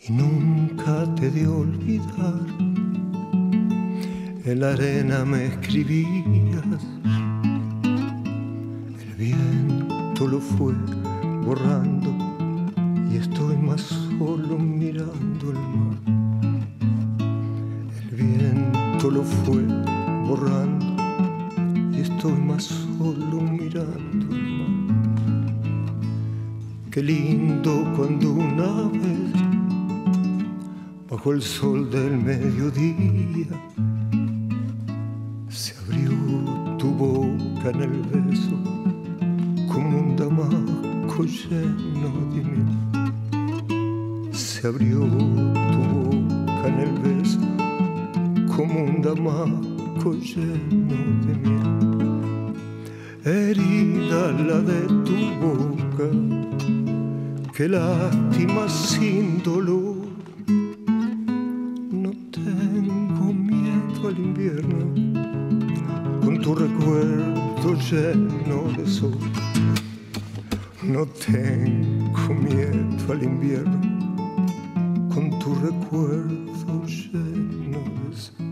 y nunca te de olvidar. En la arena me escribías, el viento lo fue borrando y estoy más solo mirando el mar. El viento lo fue borrando y estoy más solo mirando el mar. Qué lindo cuando una vez, bajo el sol del mediodía, se abrió tu boca en el beso como un damasco lleno de miel. Se abrió tu boca en el beso como un damasco lleno de miel. Herida la de tu boca, qué lástima sin dolor. No tengo miedo al invierno, con tu recuerdo lleno de sol. No tengo miedo al invierno, con tu recuerdo lleno de sol.